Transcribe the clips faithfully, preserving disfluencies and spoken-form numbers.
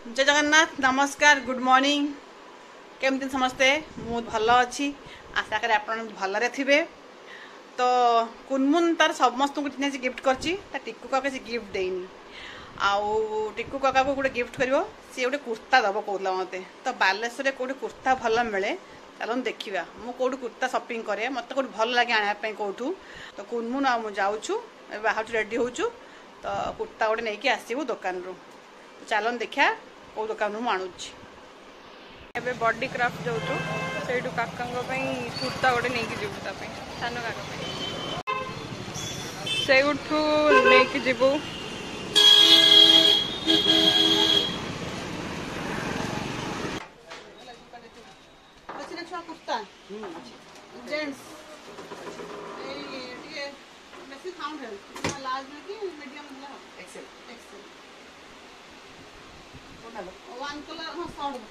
जय जगन्नाथ नमस्कार good morning केमती समस्ते मु भल अच्छी आशा करें आप भलरे थे। तो कुनमुन तार समस्त को गिफ्ट करची टिकू का किसी गिफ्ट देनी आउ टिकू काका को गोटे गिफ्ट कर सी गोटे कुर्ता दब कहला मत तो बालेश्वर कौटे कुर्ता भल मिले चलो देखा मुझे कौट कुर्ता शॉपिंग करे मत कौट भल लगे आने कौटू तो कुनमुन आ जाऊँ बाहर रेडी होचु तो कुर्ता गोटे नहीं कि आसबू दुकान रू तो चलो देखा कौ दुकान रू आणुची एबे बॉडी क्राफ्ट जाऊँ से काका कुर्ता गोटे नहीं जीवु सान काका से नहीं जीवु कुर्ता जेंट्स बेसी साउंड है लार्ज में कि मीडियम है एक्सेल एक्सेल वन कलर हां साउंड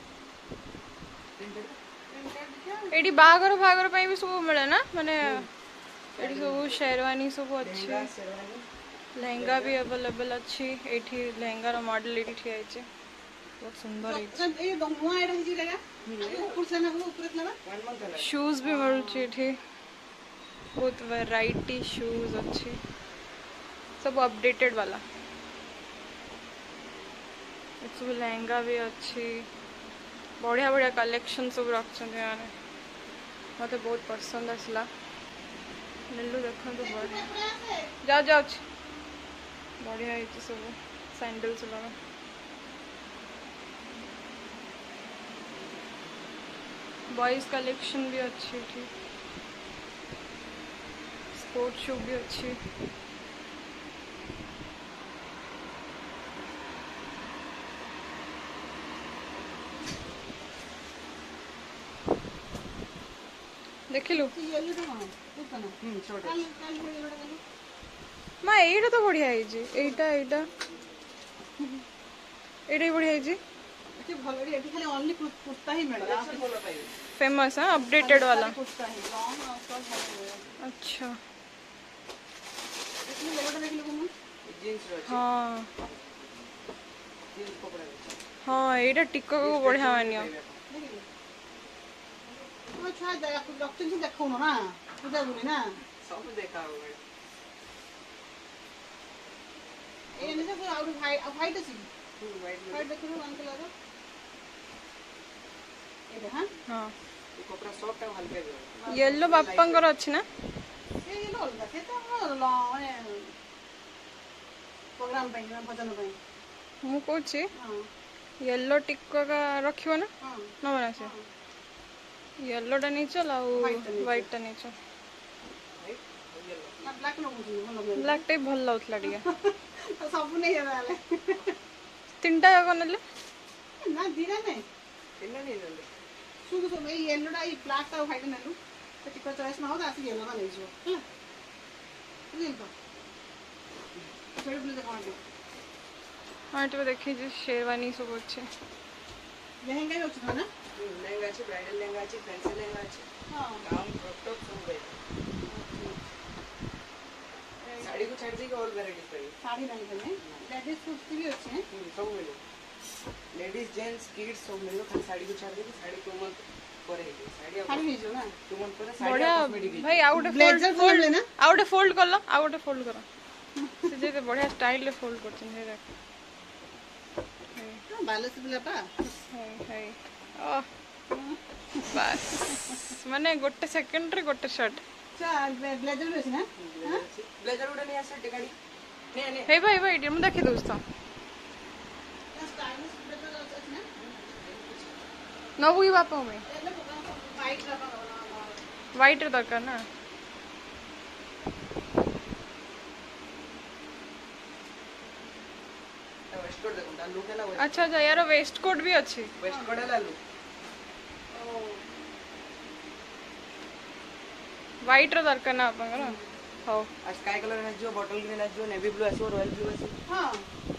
एडी बागर बागर पे भी सब मिले ना माने एडी सब शेरवानी सब अच्छी लहंगा भी अवेलेबल अच्छी एठी लहंगा रो मॉडल एठी ठिया छै बहुत सुंदर है ए डंगुआ एटा हिजी लगा ऊपर से ना ऊपर लगा शूज भी मिल छै एठी बहुत वैरायटी शूज अच्छी सब अपडेटेड वाला सब लहंगा भी अच्छी बढ़िया बढ़िया कलेक्शन सब रखते मैंने मत बहुत पसंद आसला नेलु देखो जाओ जाओ बढ़िया है सब सैंडल सब बॉयज कलेक्शन भी अच्छी थी स्पोर्ट शू भी अच्छी देखिलु माँ एटा तो बढ़िया है जी एटा एटा एटा ही बढ़िया है जी भल एठी खाली ओनली कुर्ता ही मिलेगा फेमस है अपडेटेड वाला अच्छा हाँ हाँ एटा टिको को बढ़िया मानियो अच्छा डॉक्टर जी देखो ना पूजा बुनी ना सब देखा होगा ए ने सब आउट वाइट वाइट अछि वाइट वाइट देखो वन कलर ए हां हां ये कपड़ा सॉफ्ट है हल्के है येलो बाप्पांकर अछि ना ए येलो अलगा से तो माने प्रोग्राम पे भजन पे मु कोछि हां येलो टिक्का का रखियो ना हां न बना से येलो टा नहीं चल आ व्हाइट टा नहीं चल ना ब्लैक न बुझी भलो ब्लैक टाइप भल लाउतला डिया तो सब नहीं है तीनटा जाक नले ना दिना नहीं तीनटा नहीं नले सुन सुन ए येलो टा ई ब्लैक टा व्हाइट नलु तो टिको चॉइस ना हो आसी येलो का ले जो हां बुझिल तो थोड़ी ब्लू देखा दे हां तो देखि जे शेरवानी सब अच्छे लहंगा भी अच्छे ना लहंगा अच्छे ब्राइडल लहंगा अच्छे फैंसी लहंगा अच्छे हां गाउन क्रॉप टॉप सब गए साड़ी को छाड़ दी और वैरायटी पाई साड़ी नहीं बने लेडीज सूट भी अच्छे हैं सब मिले लेडीज जेंट्स किड्स सब मिलो खाली साड़ी को छाड़ दी साड़ी को मत करे साड़ी साड़ी नहीं जो ना तू मन पर साड़ी बढ़िया कॉस्मेटिक भाई आउट ब्लेजर फोल्ड लेना आउट फोल्ड कर लो आउट फोल्ड करो से जे बढ़िया स्टाइल ले फोल्ड करछन हे देख बालस बिलापा हाय हाय ओ बस माने गोटे सेकंड रे गोटे शॉट अच्छा ब्लेजर भी ना ब्लेजर उड़ा नहीं आसे टिकाड़ी नहीं नहीं हे भाई भाई मु देखि दोस्त स्टाइलिश ब्लेजर अच्छे ना नबु ही बापा में वाइट रखा व्हाइट रे दरकार ना वेस्ट कोट देखो डालू के ना अच्छा अच्छा यार वेस्ट कोट भी अच्छी वेस्ट कोट डालू व्हाइट रे दरकार ना आपन हो आ स्काई कलर है जो बॉटल ग्रीन है जो नेवी ब्लू है जो रॉयल ब्लू है हां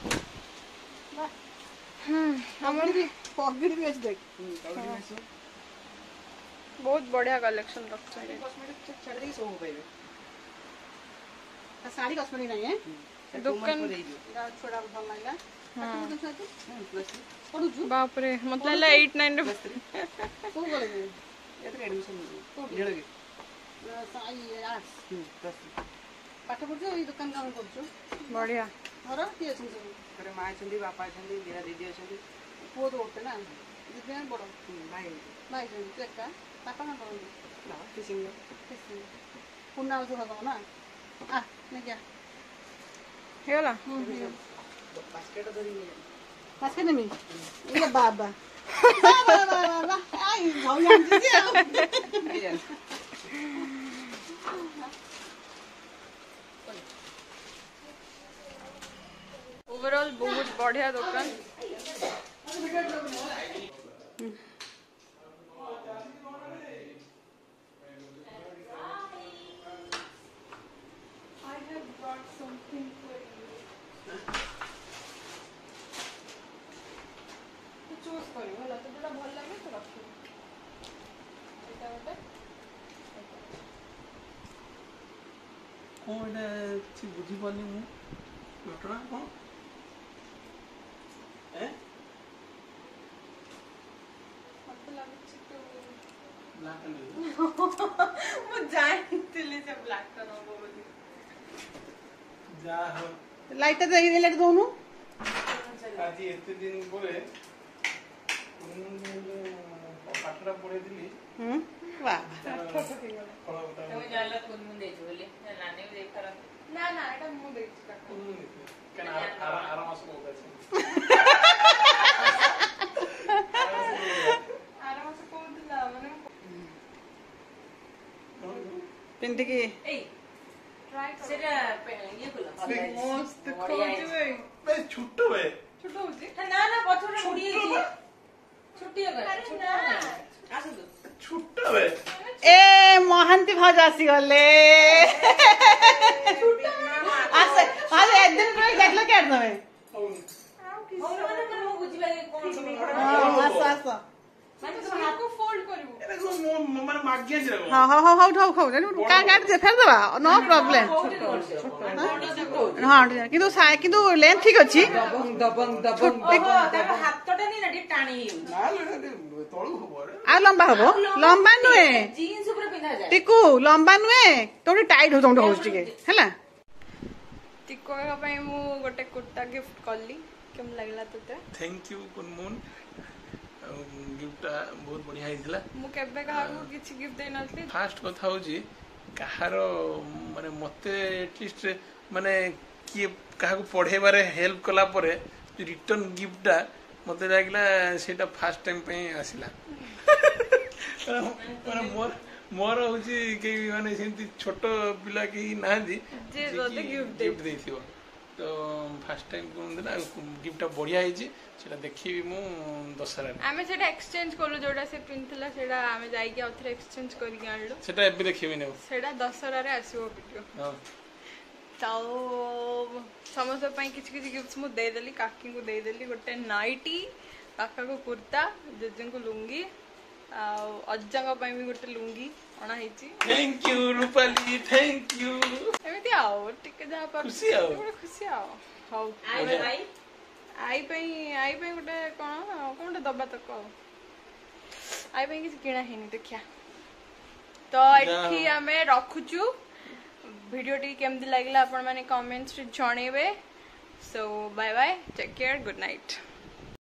हम हमर भी पॉकेट भी अच्छे देख पॉकेट में सो बहुत बढ़िया कलेक्शन रखते हैं कॉस्मेटिक छाड़ दी सब पाइबे साड़ी कॉस्मेटिक नहीं है दुकान छोड़ा भल लगा ପଢୁଛୁ बाप रे मत लागला एट नाइन रे କୋଉ କଲେଜ ଏଥିରେ admission Nilagiri arts plus three ପାଠ ପଢୁଛୁ ଏଇ ଦୋକାନ କାମ କରୁଛୁ बढ़िया ଘର କିଏ ଅଛନ୍ତି ସବୁ ଘରେ ମା ଅଛନ୍ତି ବାପା ଅଛନ୍ତି ଦିଟା ଦିଦି ଅଛନ୍ତି ପୁଅ ତ ଗୋଟେ ନା ଦିଦି ବଡ଼ ଭାଇ ଭାଇ ଅଛନ୍ତି ତୁ ଏକା ବାପା କ'ଣ କରନ୍ତି ନା ଟିଚିଂ ପୁନା ହଉଛି ଭଲ ନା ଆ ନେଇକି ହେଇଗଲା ବାସ୍କେଟ ଧରିକି ମାସକେ ନେମି ଇଏ ବାବା ବାବା ବାବା ଆଇ ଝଉ ଜାଣିଛି ଆଉ ओवरऑल बहुत बढ़िया दुकान कौन एटा छि बुझी पानी मु घटना कौन ए ब्लैक एंड ମୁଁ ଜାଣିଥିଲି ସେ ବ୍ଲାକ୍ ଟା ନବ ବୋଲି जा हो ଲାଇଟ୍ ଟା ଦେଇ ଲାଇଟ୍ ଦଉନୁ आज एते दिन बोले पाठरा पढे दिली ହୁଁ ବାବା তুমি জানলা কোন মন দেইছো বলি নানি দেখ করা ना ना এটা মু দেখছি কাকা কেন আর আর মাস বহুত আছে आराम से कोदिला माने ପିନ୍ଧିକି এই ट्राई कर সেটা ইয়ে করলাম ମସ୍ତ ବଢିଆ ଖୋଜୁ ହେଇଛି। ଭାଇ বে ছোট বে छोटो होची না না পছরে মুড়ি হইছি ছুটি হবে ছুটি হবে আসুন ছোট বে ଏ ମହାନ୍ତି ଭାଉଜ ଆସିଗଲେ ଆସ ଭାଉଜ ଏଦିନ ପରେ ଦେଖିଲ କେଟ ତମେ ଭଗବାନ ମୁଁ ବୁଝିବାରେ କୋନ ତମେ ହଁ, ଆସ ଆସ ମାନେ तो ତମ हाथ को फोल्ड करिवो এরে কো মানে মাগিয়া ছিল ହଁ ହଁ ହଁ ହଉ ହଉ ହଉ କାଁ କାଟି ଦେ ଫେରିଦବା ନୋ ପ୍ରୋବ୍ଲେମ କୋଉଠି କରୁଛ ହଁ କିନ୍ତୁ ସା- କିନ୍ତୁ ଲେନ୍ଥ ଠିକ ଅଛି ଦବଙ୍ଗ ଦବଙ୍ଗ ଓହୋ ତାର ହାତଟା ନି ନା ଟିକେ ଟାଣି ହେଇଯାଉଛି না তଳୁ হব রে ଆଉ ଲମ୍ବା ହବ ଲମ୍ବା ନୁହେଁ ଜିନ୍ସ ଉପରେ ପିନ୍ଧା ଯାଏ ଟିକୁ ଲମ୍ବା ନୁହେଁ ତମେ ଟାଇଟ୍ ହଉ ତମେ ହଉଛି ଟିକେ ହେଲା ଟିକୋ ପାଇଁ ମୁଁ ଗୋଟେ କୁର୍ତା गिफ्ट କଲି କେମ ଲାଗିଲା ତତେ थैंक यू कुनमुन गिफ्टटा बहुत बढ़िया ହେଇଥିଲା ମୁଁ କେବେ କାହାକୁ କିଛି गिफ्ट ଦେଇ नथली फास्ट କଥା ହଉଛି କାହାର ମାନେ ମତେ ଏଟଲିଷ୍ଟ ମାନେ କିଏ କାହାକୁ ପଢେଇବାରେ ହେଲ୍ପ କଲା ପରେ ରିଟର୍ନ ଗିଫ୍ଟଟା ମତେ ଲାଗିଲା ସେଇଟା ଫାଷ୍ଟ ଟାଇମ ପାଇଁ ଆସିଲା ମାନେ ମୋର ମୋର ହଉଛି କେହି ମାନେ ସେମିତି ଛୋଟ ପିଲା କେହି ନାହାନ୍ତି ଯେ ତତେ gift ଗିଫ୍ଟ ଦେଇଥିବ ତ ଫାଷ୍ଟ ଟାଇମ କୁହନ୍ତି ନା ଗିଫ୍ଟଟା ବଢିଆ ହେଇଛି ସେଟା ଦେଖିବି ମୁଁ ଦଶହରାରେ ଆମେ ସେଟା ଏକ୍ସଚେଞ୍ଜ କଲୁ ଯୋଉଟା ସେ ପିନ୍ଧିଥିଲା ସେଟା ଆମେ ଯାଇକି ଆଉ ଥରେ ଏକ୍ସଚେଞ୍ଜ କରିକି ଆଣିଲୁ ସେଟା ଏବେ ଦେଖିବିନି ଆଉ ସେଟା ଦଶହରାରେ ଆସିବ ଭିଡିଓ ହଁ ତ ସମସ୍ତ ପାଇଁ କିଛି କିଛି गिफ्ट्स ମୁଁ ଦେଇଦେଲି କାକିଙ୍କୁ ଦେଇଦେଲି ଗୋଟେ ନାଇଟି କାକାକୁ କୁର୍ତ୍ତା ଜେଜେଙ୍କୁ ଲୁଙ୍ଗି ଆଉ ଅଜାଙ୍କ ପାଇଁ ବି ଗୋଟେ ଲୁଙ୍ଗି ଅଣା ହେଇଛି thank you Rupali thank you ଏମିତି ଆଉ ଟିକେ ଯାହା ପାରୁଛି ଖୁସି ଆଉ। ଗୋଟେ ଖୁସି ଆଉ ହଉ ଆଇ ଭାଇ ଆଇ ପାଇଁ ଆଇ ପାଇଁ ଗୋଟେ କଣ କଣ ଗୋଟେ ଦବା ତକ ଆଉ ଆଇ ପାଇଁ କିଛି କିଣା ହେଇନି ଦେଖିଆ ତ ଏଠି ଆମେ ରଖୁଛୁ ଭିଡିଓଟି କେମିତି ଲାଗିଲା ଆପଣ ମାନେ କमेंट्स ରେ ଜଣେଇବେ so bye bye take care good night.